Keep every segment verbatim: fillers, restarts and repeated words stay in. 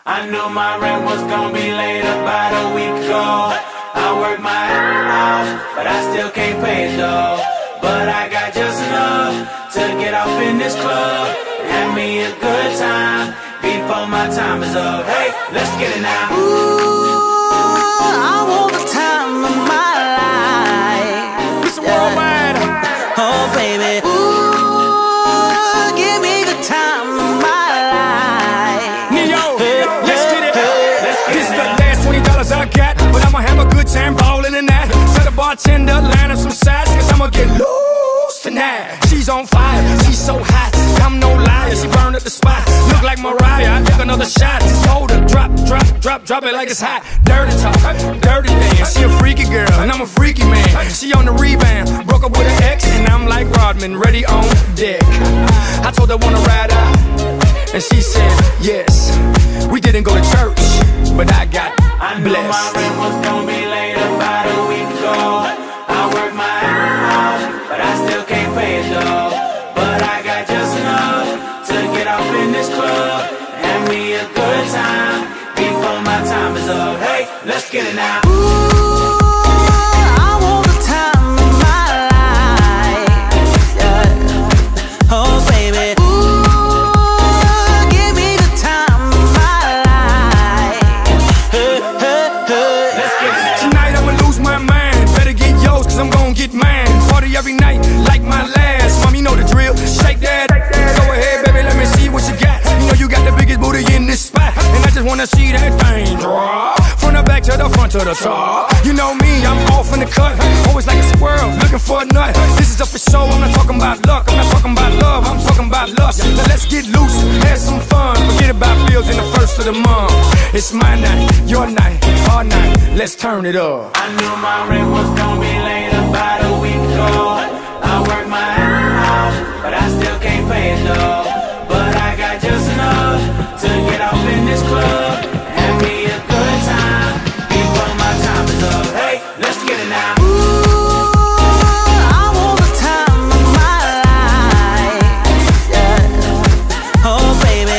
I knew my rent was gonna be late about a week ago. I worked my ass off, but I still can't pay it though. But I got just enough to get off in this club and have me a good time before my time is up. Hey, let's get it now. Ooh, I want the time of my life. It's worldwide. Oh baby, ooh, give me the time of my life. Neo, let's get it. This is the last twenty dollars I got, but I'ma have a good time ballin' in that. Tell the bartender, line up some sides, cause I'ma get loose tonight. She's on fire, she's so hot, I'm no liar, she burned up the spot. Look like Mariah, I took another shot. Hold her, drop, drop, drop, drop it like it's hot. Dirty talk, dirty dance, she a freaky girl, and I'm a freaky man. She on the rebound, broke up with an ex, and I'm like Rodman, ready on deck. I told her wanna ride out, and she said yes. We didn't go to church, but I got I knew blessed. my rent was gonna be late about a week ago. I worked my ass off, but I still can't pay it though. But I got just enough to get off in this club and have me a good time before my time is up. Hey, let's get it now. Ooh, I want the time of my life. Yeah. Oh baby, ooh, give me the time of my life. Hey, hey, hey. Let's get it now. Tonight I'ma lose my mind. Better get yours, cause I'm gon' get mine. Party every night, like my last. Mom, you know the drill. Shake that. Go ahead, baby, let me see what you got. You know you got the biggest booty in this spot, and I just wanna see that thing drop. From the back to the front to the top. You know me, I'm off in the cut. Always like a squirrel, looking for a nut. This is up for show, I'm not talking about luck. I'm not talking about love, I'm talking about lust. Now let's get loose, have some fun. Forget about bills in the first of the month. It's my night, your night, our night. Let's turn it up. I knew my rent was gonna be late about a week ago. I worked my ass off, but I still can't pay it though. But I got just enough to get off in this club and have me a good time before my time is up. Hey, let's get it now. Ooh, I want the time of my life. Yeah. Oh baby,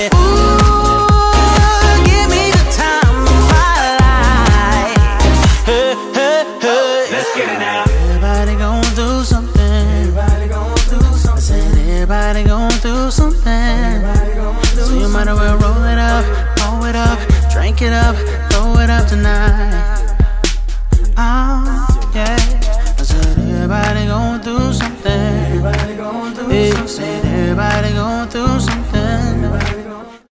ooh, give me the time of my life. Hey, hey, hey. Let's get it now. Everybody gon' do something. Everybody gon' do I something. said everybody gon' do something. Everybody gon' do So you might as well roll it up, roll it up, drink it up, throw it up tonight. Oh.